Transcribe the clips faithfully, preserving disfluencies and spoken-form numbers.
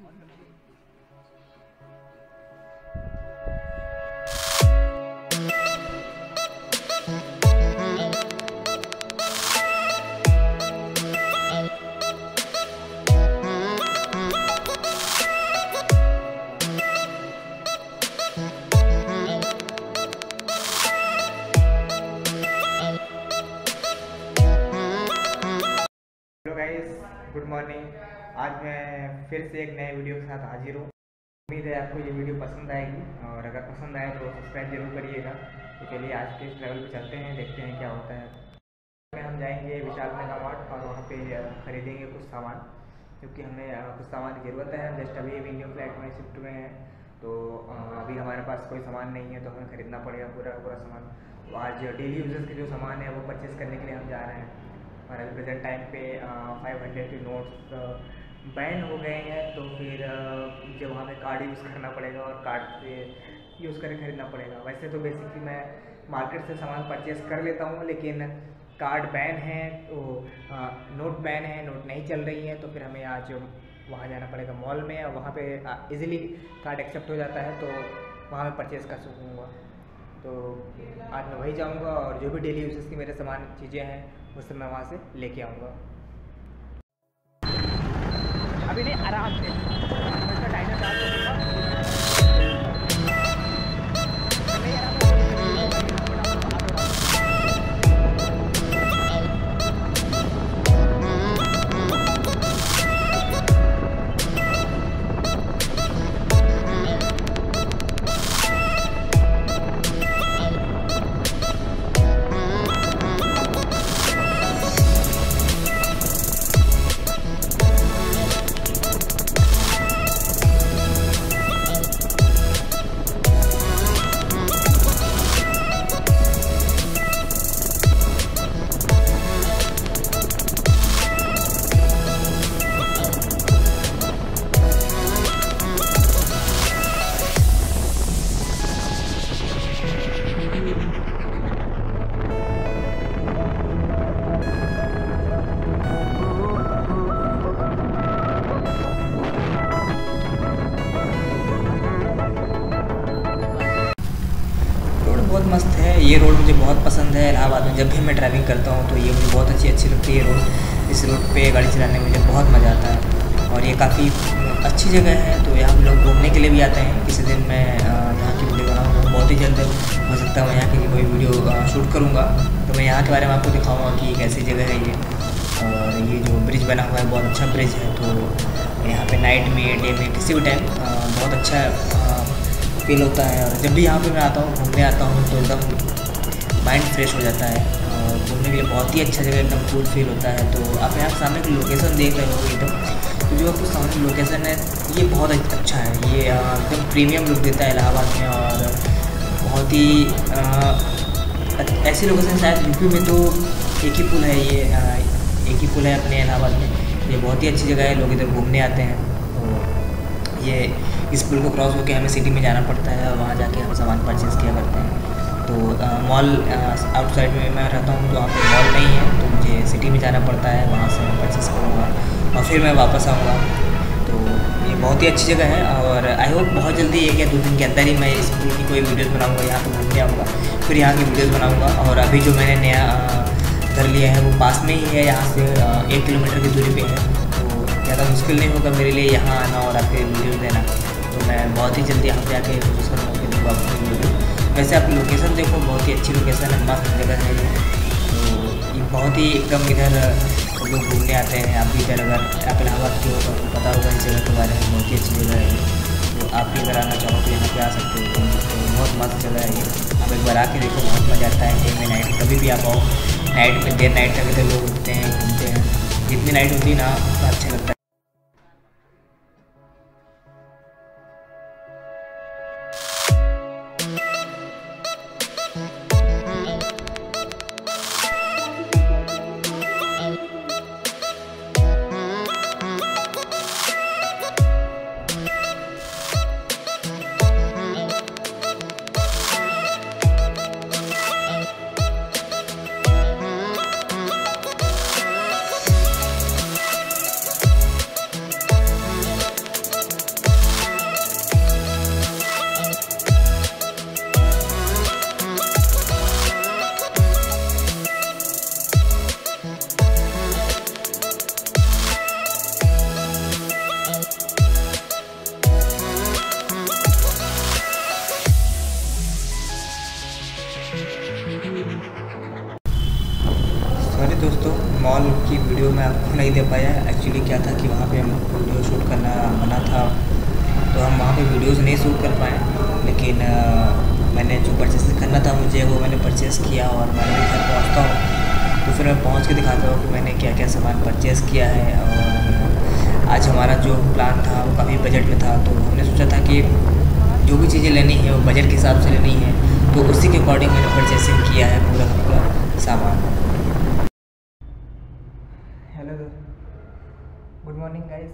Good morning. आज मैं फिर से एक नए वीडियो के साथ हाजिर हूँ। उम्मीद है आपको ये वीडियो पसंद आएगी और अगर पसंद आए तो सब्सक्राइब जरूर करिएगा। तो चलिए आज के इस ट्रैवल पे चलते हैं, देखते हैं क्या होता है। हम जाएंगे विशाल मेगा मार्ट और वहाँ पे खरीदेंगे कुछ सामान, क्योंकि हमें कुछ सामान की ज़रूरत है। हम जस्ट अभी अभी इंडियन फ्लैट में शिफ्ट हुए हैं, तो अभी हमारे पास कोई सामान नहीं है, तो हमें ख़रीदना पड़ेगा पूरा पूरा सामान। तो आज डेली यूजेस के जो सामान है वो परचेज़ करने के लिए हम जा रहे हैं। और अभी प्रेजेंट टाइम पे फाइव हंड्रेड के नोट्स बैन हो गए हैं, तो फिर मुझे वहाँ पे कार्ड यूज़ करना पड़ेगा और कार्ड से यूज़ करके खरीदना पड़ेगा। वैसे तो बेसिकली मैं मार्केट से सामान परचेज़ कर लेता हूँ, लेकिन कार्ड बैन है, तो नोट बैन है, नोट नहीं चल रही है, तो फिर हमें आज वहाँ जाना पड़ेगा मॉल में, और वहाँ पे इजीली कार्ड एक्सेप्ट हो जाता है, तो वहाँ मैं परचेज़ कर सकूँगा। तो आज मैं वही जाऊँगा और जो भी डेली यूजेस की मेरे सामान चीज़ें हैं वो सब मैं वहाँ से लेके आऊँगा। अभी नहीं, आराम से टाइम डाल बहुत मस्त है। ये रोड मुझे बहुत पसंद है। इलाहाबाद में जब भी मैं ड्राइविंग करता हूँ तो ये मुझे बहुत अच्छी अच्छी लगती है रोड। इस रोड पे गाड़ी चलाने में मुझे बहुत मज़ा आता है और ये काफ़ी अच्छी जगह है, तो यहाँ लोग घूमने के लिए भी आते हैं। किसी दिन मैं यहाँ की वीडियो बनाऊँगा, बहुत ही जल्द हो सकता है मैं यहाँ की कोई वीडियो शूट करूँगा, तो मैं यहाँ के बारे में आपको दिखाऊँगा कि कैसी जगह है ये। और ये जो ब्रिज बना हुआ है बहुत अच्छा ब्रिज है, तो यहाँ पर नाइट में डे में किसी भी टाइम बहुत अच्छा फील होता है। और जब भी यहाँ पे मैं आता हूँ, घूमने आता हूँ, तो एकदम माइंड फ्रेश हो जाता है और घूमने के लिए बहुत ही अच्छा जगह, एकदम कूल फील होता है। तो आप यहाँ सामने की लोकेशन देख रहे हो एकदम, तो जो आपको सामने की लोकेशन है ये बहुत अच्छा है। ये एकदम प्रीमियम लुक देता है इलाहाबाद में, और बहुत ही ऐसी लोकेशन शायद यूपी में तो एक ही पुल है, ये एक ही पुल है अपने इलाहाबाद में। ये बहुत ही अच्छी जगह है, लोग इधर घूमने आते हैं। तो ये इस पुल को क्रॉस होकर हमें सिटी में जाना पड़ता है और वहाँ जाके हम सामान परचेज़ किया करते हैं। तो मॉल आउटसाइड में मैं रहता हूँ, तो वहाँ पे मॉल नहीं है, तो मुझे सिटी में जाना पड़ता है, वहाँ से मैं परचेज़ करूँगा और फिर मैं वापस आऊँगा। तो ये बहुत ही अच्छी जगह है और आई होप बहुत जल्दी एक या दो दिन के अंदर ही मैं इस पुल की कोई वीडियोज़ बनाऊँगा, यहाँ पर घूमने आऊँगा, फिर यहाँ की वीडियोज़ बनाऊँगा। और अभी जो मैंने नया घर लिया है वो पास में ही है, यहाँ से एक किलोमीटर की दूरी पर है, तो ज़्यादा मुश्किल नहीं होगा मेरे लिए यहाँ आना और आपके वीडियोज़ देना। तो मैं बहुत ही जल्दी यहाँ पे आके कोशिश करूँगा कि दूँगा आपको वीडियो। वैसे आप लोकेशन देखो, बहुत ही अच्छी लोकेशन है, मस्त जगह है ये। तो ये बहुत ही एकदम इधर लोग घूमने आते हैं। आप भी इधर अगर आप इलाहाबाद के हो तो आपको पता होगा इस जगह के बारे में, बहुत ही अच्छी जगह है ये। तो आप भी अगर आना चाहो तो यहाँ पे आ सकते हो, तो बहुत मस्त जगह है ये। आप एक बार आके देखो, बहुत मज़ा आता है। डे में नाइट कभी भी आप आओ, नाइट में देर नाइट तक इधर लोग उठते हैं, घूमते हैं। जितनी नाइट होती है ना उतना अच्छा लगता है। नहीं दे पाया। एक्चुअली क्या था कि वहाँ पे हम वीडियो शूट करना मना था, तो हम वहाँ पे वीडियोज़ नहीं शूट कर पाए। लेकिन आ, मैंने जो परचेस करना था मुझे वो मैंने परचेस किया और मैं अभी घर पहुँचता हूँ तो फिर मैं पहुँच के दिखाता हूँ कि मैंने क्या क्या सामान परचेस किया है। और आज हमारा जो प्लान था वो काफ़ी बजट में था, तो हमने सोचा था कि जो भी चीज़ें लेनी है वो बजट के हिसाब से लेनी है, तो उसी के अकॉर्डिंग मैंने परचेसिंग किया है पूरा पूरा सामान। Hello, good morning guys.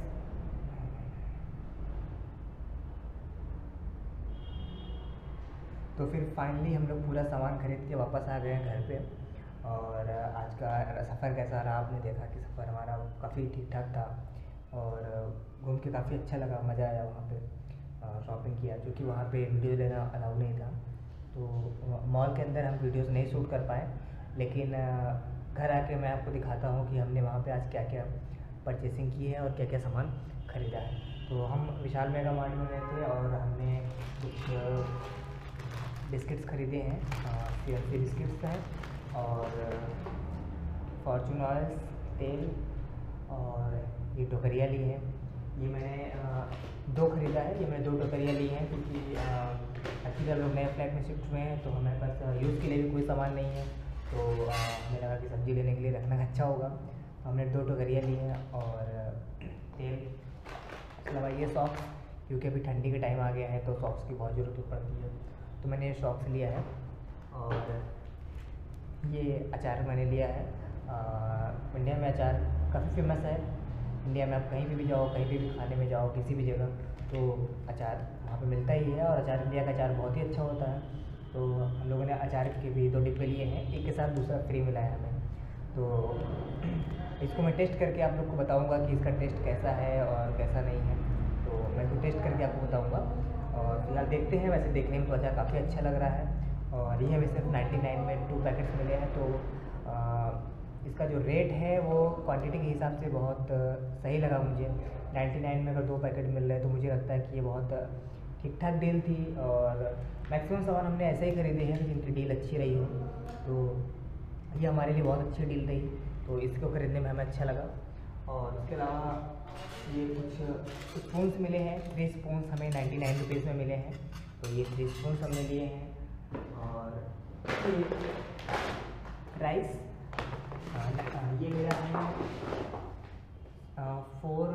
तो फिर फाइनली हम लोग पूरा सामान खरीद के वापस आ गए हैं घर पे। और आज का सफ़र कैसा रहा आपने देखा कि सफ़र हमारा काफ़ी ठीक ठाक था और घूम के काफ़ी अच्छा लगा, मज़ा आया। वहाँ पे शॉपिंग किया, क्योंकि वहाँ पे वीडियो लेना अलाउ नहीं था, तो मॉल के अंदर हम वीडियोस नहीं शूट कर पाए। लेकिन घर आके मैं आपको दिखाता हूँ कि हमने वहाँ पे आज क्या क्या परचेसिंग की है और क्या क्या सामान ख़रीदा है। तो हम विशाल मेगा मार्ट में गए थे और हमने कुछ बिस्किट्स ख़रीदे हैं, सी एल सी बिस्किट्स हैं और फॉर्चून ऑयल्स, तेल, और ये टोकरियाँ ली है। ये मैंने आ, दो ख़रीदा है, ये मैंने दो टोकरियाँ ली हैं क्योंकि एक्चुअली हम लोग नए फ्लैट में शिफ्ट हुए हैं तो हमारे पास यूज़ के लिए भी कोई सामान नहीं है, तो आ, हमें लगा कि सब्ज़ी लेने के लिए रखना अच्छा होगा, तो हमने दो टोकरियाँ ली हैं। और तेल, इसके अलावा ये सॉक्स, क्योंकि अभी ठंडी का टाइम आ गया है तो सॉक्स की बहुत ज़रूरत पड़ती है, तो मैंने ये सॉक्स लिया है। और ये अचार मैंने लिया है। आ, इंडिया में अचार काफ़ी फेमस है। इंडिया में आप कहीं भी, भी जाओ, कहीं भी, भी खाने में जाओ, किसी भी जगह, तो अचार वहाँ पे मिलता ही है। और अचार, इंडिया का अचार बहुत ही अच्छा होता है। तो हम लोगों ने अचार के भी दो डिब्बे लिए हैं, एक के साथ दूसरा फ्री मिला है हमें। तो इसको मैं टेस्ट करके आप लोग को बताऊँगा कि इसका टेस्ट कैसा है और कैसा नहीं है, तो मैं इसको टेस्ट करके आपको बताऊँगा। और फिलहाल देखते हैं। वैसे देखने में तो अचार काफ़ी अच्छा लग रहा है। और ये हमें सिर्फ नाइन्टी नाइन में टू पैकेट्स मिले हैं, तो आ, इसका जो रेट है वो क्वांटिटी के हिसाब से बहुत सही लगा मुझे। नाइन्टी नाइन में अगर दो पैकेट मिल रहे हैं तो मुझे लगता है कि ये बहुत ठीक ठाक डील थी। और मैक्सिमम सामान हमने ऐसे ही ख़रीदे हैं जिनकी डील अच्छी रही हो, तो ये हमारे लिए बहुत अच्छी डील रही, तो इसको ख़रीदने में हमें अच्छा लगा। और इसके अलावा ये कुछ स्पून्स मिले हैं, थ्री स्पून्स हमें नाइन्टी नाइन रुपीज़ में मिले हैं, तो ये थ्री स्पून्स हमने लिए हैं। और राइस, ये मिला है फोर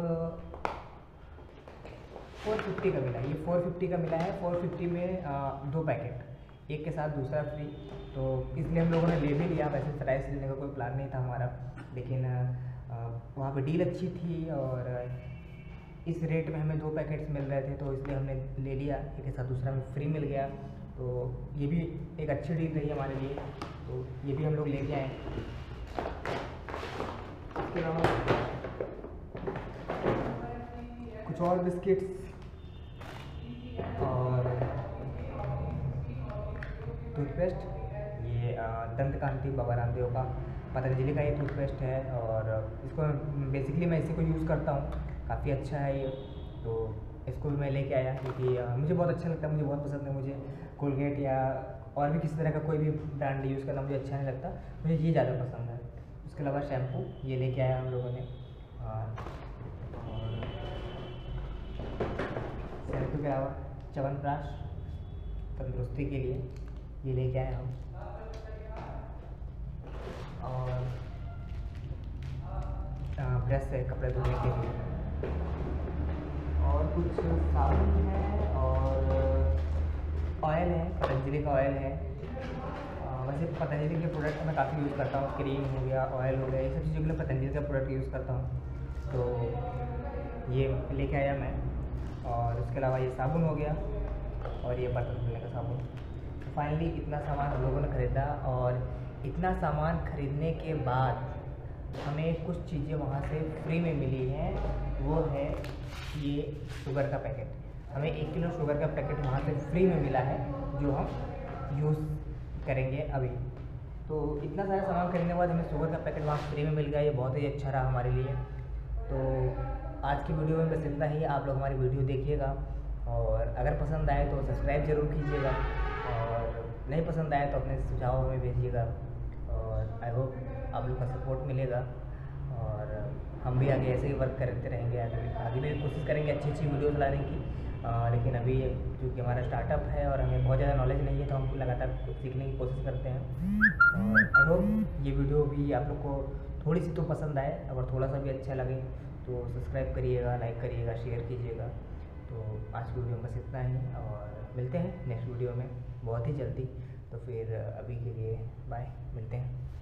फोर फिफ्टी का मिला, ये फोर फिफ्टी का मिला है। फोर फिफ्टी में आ, दो पैकेट, एक के साथ दूसरा फ्री, तो इसलिए हम लोगों ने ले भी लिया। वैसे तो राइस लेने का कोई प्लान नहीं था हमारा, लेकिन वहाँ पे डील अच्छी थी और इस रेट में हमें दो पैकेट्स मिल रहे थे, तो इसलिए हमने ले लिया। एक के साथ दूसरा में फ्री मिल गया, तो ये भी एक अच्छी डील रही हमारे लिए, तो ये भी हम लोग लेके आए। इसके अलावा कुछ और बिस्किट्स और टूथपेस्ट, ये दंत कांति बाबा रामदेव का पतंजलि का ये टूथपेस्ट है। और इसको बेसिकली मैं इसी को यूज़ करता हूँ, काफ़ी अच्छा है ये, तो इसको भी मैं लेके आया क्योंकि मुझे बहुत अच्छा लगता है, मुझे बहुत पसंद है। मुझे कोलगेट या और भी किसी तरह का कोई भी ब्रांड यूज़ करना मुझे अच्छा नहीं लगता, मुझे ये ज़्यादा पसंद है। उसके अलावा शैम्पू ये लेके आया हम लोगों ने। और शैम्पू के अलावा च्यवनप्राश तंदुरुस्ती के लिए ये लेके आए हम। और ब्रश है कपड़े धोने के लिए, और कुछ साबुन है और ऑयल है, पतंजलि का ऑयल है। वैसे पतंजलि के प्रोडक्ट मैं काफ़ी यूज़ करता हूँ, क्रीम हो गया, ऑयल हो गया, ये सब चीज़ों के लिए पतंजलि का प्रोडक्ट यूज़ करता हूँ, तो ये लेके आया मैं। और उसके अलावा ये साबुन हो गया और ये बर्तन धुलने का साबुन। तो फाइनली इतना सामान हम लोगों ने ख़रीदा, और इतना सामान ख़रीदने के बाद हमें कुछ चीज़ें वहाँ से फ्री में मिली हैं। वो है ये शुगर का पैकेट, हमें एक किलो शुगर का पैकेट वहाँ से फ्री में मिला है, जो हम यूज़ करेंगे अभी। तो इतना सारा सामान खरीदने के बाद हमें शुगर का पैकेट वहाँ फ्री में मिल गया, ये बहुत ही अच्छा रहा हमारे लिए। तो आज की वीडियो में बस इतना ही। आप लोग हमारी वीडियो देखिएगा, और अगर पसंद आए तो सब्सक्राइब ज़रूर कीजिएगा, और नहीं पसंद आए तो अपने सुझाव हमें भेजिएगा, और आई होप आप लोग का सपोर्ट मिलेगा। और हम भी आगे ऐसे ही वर्क करते रहेंगे, आगे आगे भी कोशिश करेंगे अच्छी अच्छी वीडियोस लाने की। आ, लेकिन अभी क्योंकि हमारा स्टार्टअप है और हमें बहुत ज़्यादा नॉलेज नहीं है, तो हम लगातार सीखने की कोशिश करते हैं। और आई होप ये वीडियो भी आप लोग को थोड़ी सी तो पसंद आए, अगर थोड़ा सा भी अच्छा लगे तो सब्सक्राइब करिएगा, लाइक करिएगा, शेयर कीजिएगा। तो आज की वीडियो में बस इतना ही, और मिलते हैं नेक्स्ट वीडियो में बहुत ही जल्दी। तो फिर अभी के लिए बाय, मिलते हैं।